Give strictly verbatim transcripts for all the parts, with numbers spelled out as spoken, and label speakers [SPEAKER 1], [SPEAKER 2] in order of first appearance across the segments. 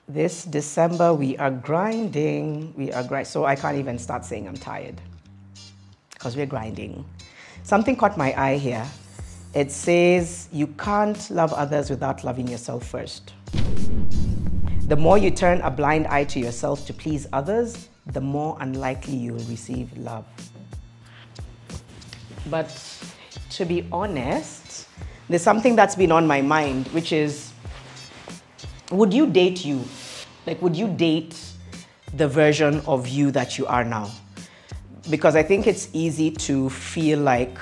[SPEAKER 1] This December, we are grinding. We are grind. So I can't even start saying I'm tired because we're grinding. Something caught my eye here. It says you can't love others without loving yourself first. The more you turn a blind eye to yourself to please others, the more unlikely you will receive love. But to be honest, there's something that's been on my mind, which is, would you date you? Like, would you date the version of you that you are now? Because I think it's easy to feel like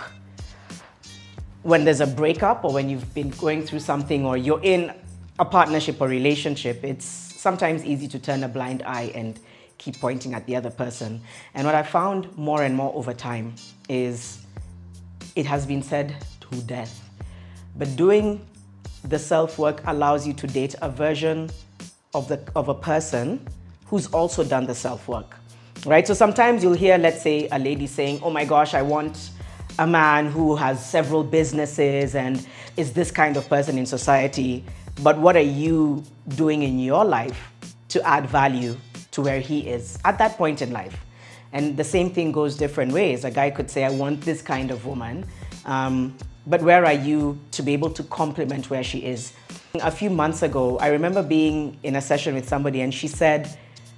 [SPEAKER 1] when there's a breakup or when you've been going through something or you're in a partnership or relationship, it's sometimes easy to turn a blind eye and keep pointing at the other person. And what I found more and more over time is it has been said to death. But doing the self-work allows you to date a version of, the, of a person who's also done the self-work, right? So sometimes you'll hear, let's say, a lady saying, oh my gosh, I want a man who has several businesses and is this kind of person in society. But what are you doing in your life to add value to where he is at that point in life? And the same thing goes different ways. A guy could say, I want this kind of woman. Um, but where are you to be able to complement where she is? A few months ago, I remember being in a session with somebody and she said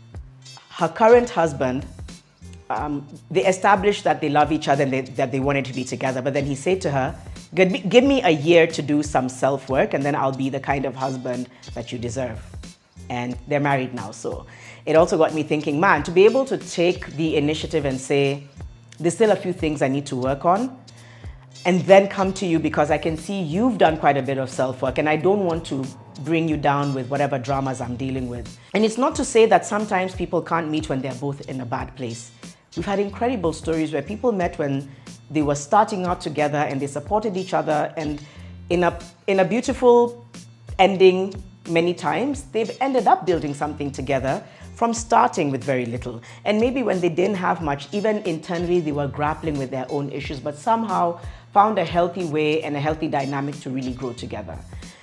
[SPEAKER 1] her current husband, um, they established that they love each other and they, that they wanted to be together. But then he said to her, give me a year to do some self-work and then I'll be the kind of husband that you deserve. And they're married now. So it also got me thinking, man, to be able to take the initiative and say, there's still a few things I need to work on, and then come to you because I can see you've done quite a bit of self-work and I don't want to bring you down with whatever dramas I'm dealing with. And it's not to say that sometimes people can't meet when they're both in a bad place. We've had incredible stories where people met when they were starting out together and they supported each other, and in a, in a beautiful ending, many times, they've ended up building something together from starting with very little. And maybe when they didn't have much, even internally, they were grappling with their own issues, but somehow found a healthy way and a healthy dynamic to really grow together.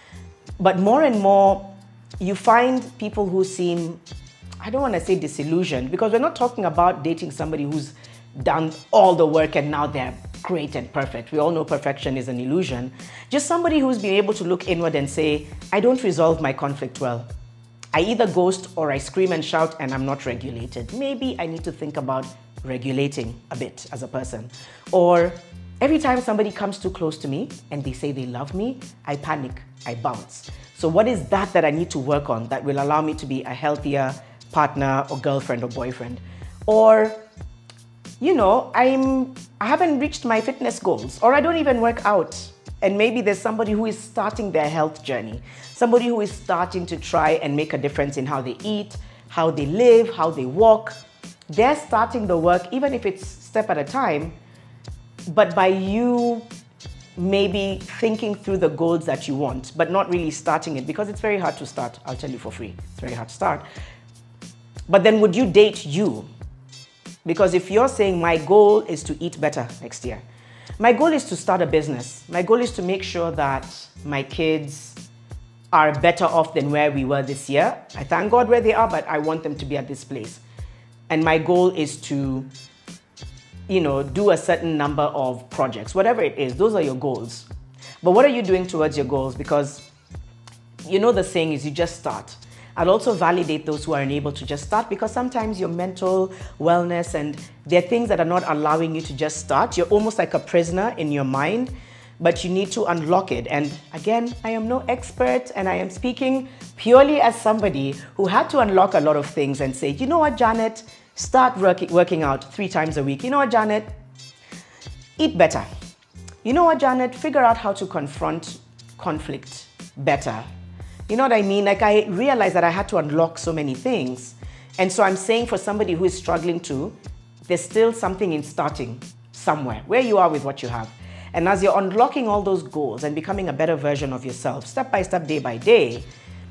[SPEAKER 1] But more and more, you find people who seem, I don't want to say disillusioned, because we're not talking about dating somebody who's done all the work and now they're great and perfect. We all know perfection is an illusion. Just somebody who's been able to look inward and say, I don't resolve my conflict well. I either ghost or I scream and shout and I'm not regulated. Maybe I need to think about regulating a bit as a person. Or every time somebody comes too close to me and they say they love me, I panic, I bounce. So what is that that I need to work on that will allow me to be a healthier partner or girlfriend or boyfriend? Or, you know, I'm, I haven't reached my fitness goals, or I don't even work out. And maybe there's somebody who is starting their health journey, somebody who is starting to try and make a difference in how they eat, how they live, how they walk. They're starting the work, even if it's step at a time, but by you maybe thinking through the goals that you want, but not really starting it, because it's very hard to start. I'll tell you for free, it's very hard to start. But then would you date you? Because if you're saying my goal is to eat better next year, my goal is to start a business, my goal is to make sure that my kids are better off than where we were this year. I thank God where they are, but I want them to be at this place. And my goal is to, you know, do a certain number of projects, whatever it is, those are your goals. But what are you doing towards your goals? Because you know the saying is you just start. I'll also validate those who are unable to just start, because sometimes your mental wellness and there are things that are not allowing you to just start. You're almost like a prisoner in your mind, but you need to unlock it. And again, I am no expert and I am speaking purely as somebody who had to unlock a lot of things and say, you know what, Janet, start work working out three times a week. You know what, Janet, eat better. You know what, Janet, figure out how to confront conflict better. You know what I mean? Like, I realized that I had to unlock so many things. And so I'm saying for somebody who is struggling to, there's still something in starting somewhere, where you are with what you have. And as you're unlocking all those goals and becoming a better version of yourself, step by step, day by day,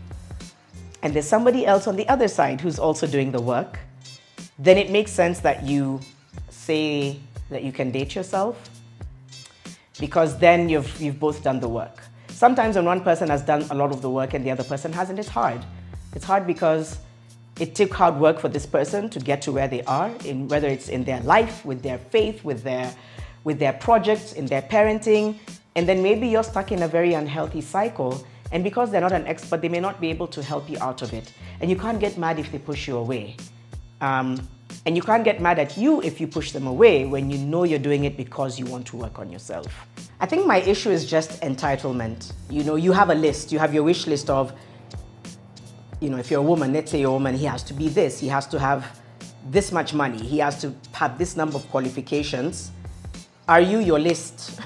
[SPEAKER 1] and there's somebody else on the other side who's also doing the work, then it makes sense that you say that you can date yourself, because then you've, you've both done the work. Sometimes when one person has done a lot of the work and the other person hasn't, it's hard. It's hard because it took hard work for this person to get to where they are, in whether it's in their life, with their faith, with their, with their projects, in their parenting. And then maybe you're stuck in a very unhealthy cycle. And because they're not an expert, they may not be able to help you out of it. And you can't get mad if they push you away. Um, and you can't get mad at you if you push them away when you know you're doing it because you want to work on yourself. I think my issue is just entitlement. You know, you have a list, you have your wish list of, you know, if you're a woman, let's say you're a woman, he has to be this, he has to have this much money, he has to have this number of qualifications. Are you your list?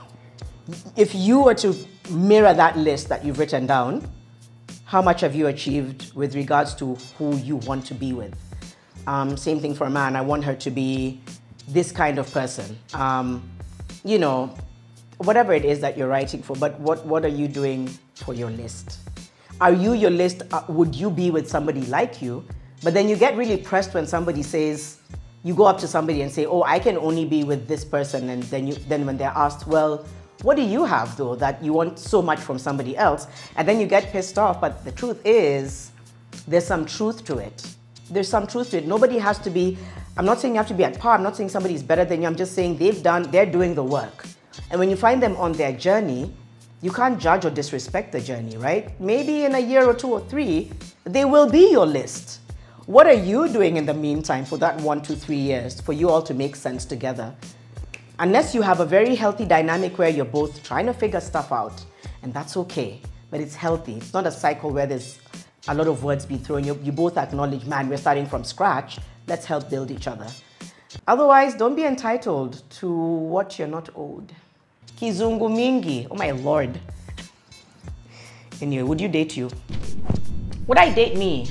[SPEAKER 1] If you were to mirror that list that you've written down, how much have you achieved with regards to who you want to be with? Um, same thing for a man. I want her to be this kind of person. Um, you know, whatever it is that you're writing for, but what, what are you doing for your list? Are you your list? Uh, would you be with somebody like you? But then you get really pressed when somebody says, you go up to somebody and say, oh, I can only be with this person. And then, you, then when they're asked, well, what do you have though that you want so much from somebody else? And then you get pissed off. But the truth is, there's some truth to it. There's some truth to it. Nobody has to be, I'm not saying you have to be at par. I'm not saying somebody's better than you. I'm just saying they've done, they're doing the work. And when you find them on their journey, you can't judge or disrespect the journey, right? Maybe in a year or two or three, they will be your list. What are you doing in the meantime for that one, two, three years for you all to make sense together? Unless you have a very healthy dynamic where you're both trying to figure stuff out, and that's okay, but it's healthy. It's not a cycle where there's a lot of words being thrown. You, you both acknowledge, man, we're starting from scratch. Let's help build each other. Otherwise, don't be entitled to what you're not owed. Kizungu mingi, oh my Lord. Anyway, would you date you? Would I date me?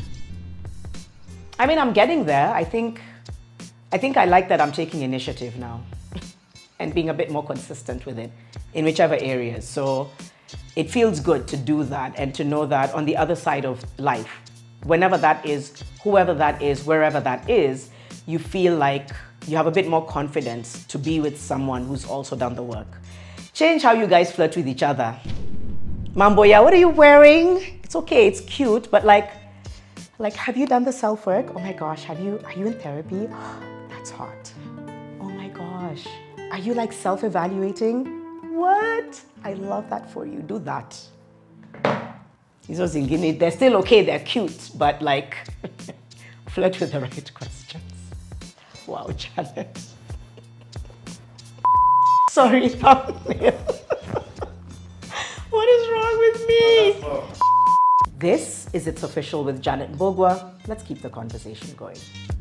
[SPEAKER 1] I mean, I'm getting there. I think, I think I like that I'm taking initiative now and being a bit more consistent with it in whichever areas. So it feels good to do that and to know that on the other side of life, whenever that is, whoever that is, wherever that is, you feel like you have a bit more confidence to be with someone who's also done the work. Change how you guys flirt with each other. Mamboya, what are you wearing? It's okay, it's cute, but like, like, have you done the self-work? Oh my gosh, have you, are you in therapy? That's hot. Oh my gosh. Are you like self-evaluating? What? I love that for you. Do that. They're still okay, they're cute, but like, flirt with the right questions. Wow, Janet. Sorry, thumbnail. What is wrong with me? This is It's Official with Janet Mbogwa. Let's keep the conversation going.